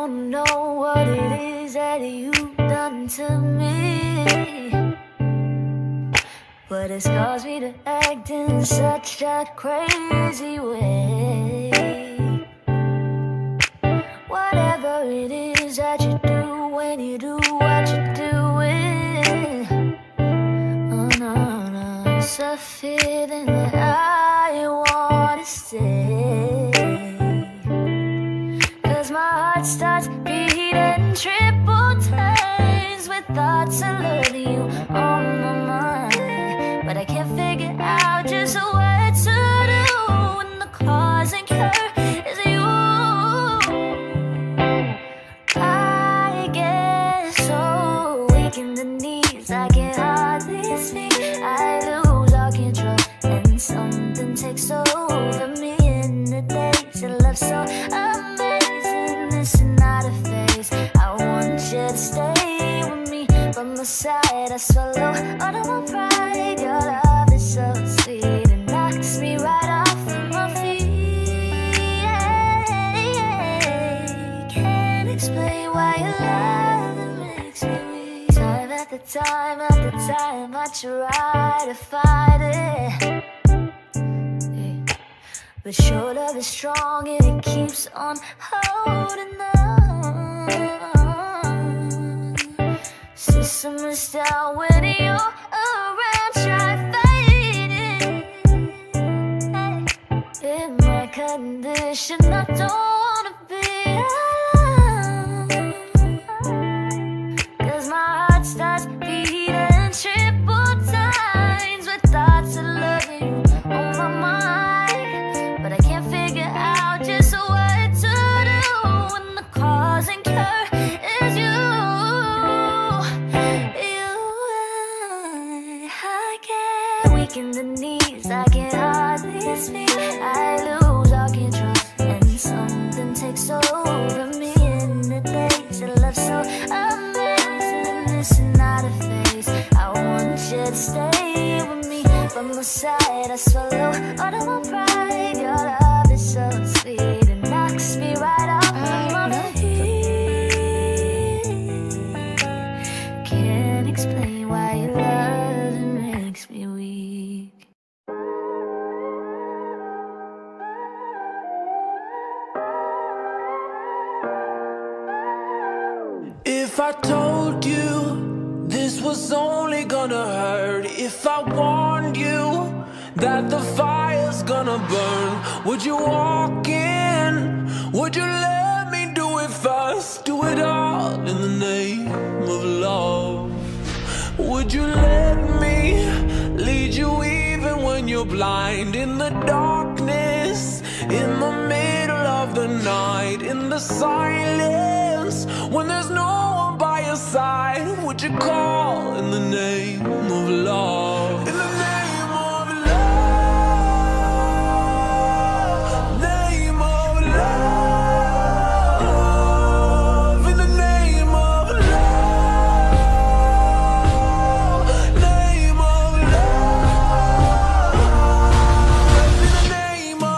don't know what it is that you've done to me, but it's caused me to act in such a crazy way. Whatever it is that you do when you do what you're doing, oh no, no, it's a feeling that I wanna stay. 'Cause my heart starts beating triple times with thoughts of loving you on my mind, but I can't figure out just what to do when the cause and cure is you. I get so weak in the knees, I can hardly speak. I lose all control and something takes over me. In the days of love so amazing, this is not a phase. I want you to stay with me by my side. I swallow all of my pride. Your love is so sweet, it knocks me right off of my feet. Can't explain why your love makes me weak. Time after time after time, I try to fight it, but your love is strong and it keeps on holding on. System is down when you're around, try fighting. In my condition, I don't wanna be alone. 'Cause my heart starts beating triple times with thoughts of loving you on my mind, but I can't figure out just what to do when the cause and cure is you. I get weak in the knees, I can hardly speak. I lose all control and something takes over me. In the days of love so amazing, this is not a phase. I want you to stay with me by my side. I swallow all of my pride. Your love is so sweet, it knocks me right off of my feet. Can't explain why your love makes me weak. If I told you this was only gonna hurt, if I warned you that the fire's gonna burn, would you walk in? Would you let me do it first? Do it all in the name of love. Would you let me lead you even when you're blind? In the darkness, in the middle of the night, in the silence, when there's no one by your side, would you call in the name of love? In the name of love, name of love, in the name of love, name of love, in the name of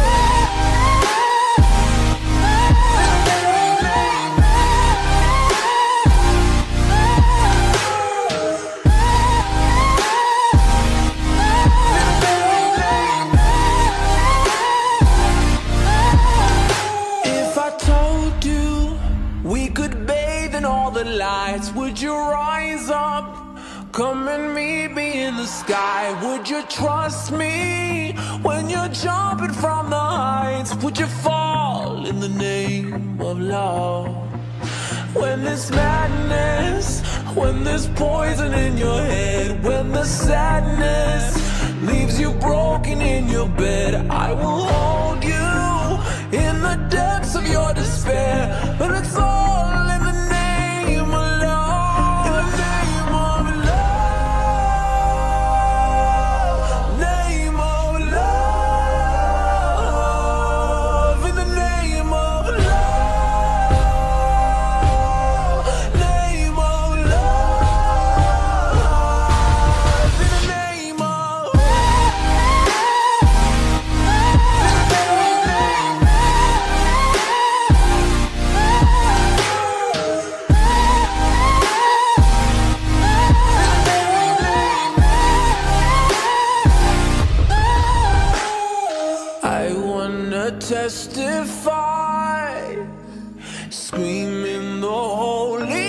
lights, would you rise up? Come and meet me in the sky. Would you trust me when you're jumping from the heights? Would you fall in the name of love? When there's madness, when there's poison in your head, when the sadness leaves you broken in your bed, I will hold you in the depths of your despair. But it's all in the name of love, in the name of love, name of love, in the name of love, name of love, in the name of wanna testify, screaming the holy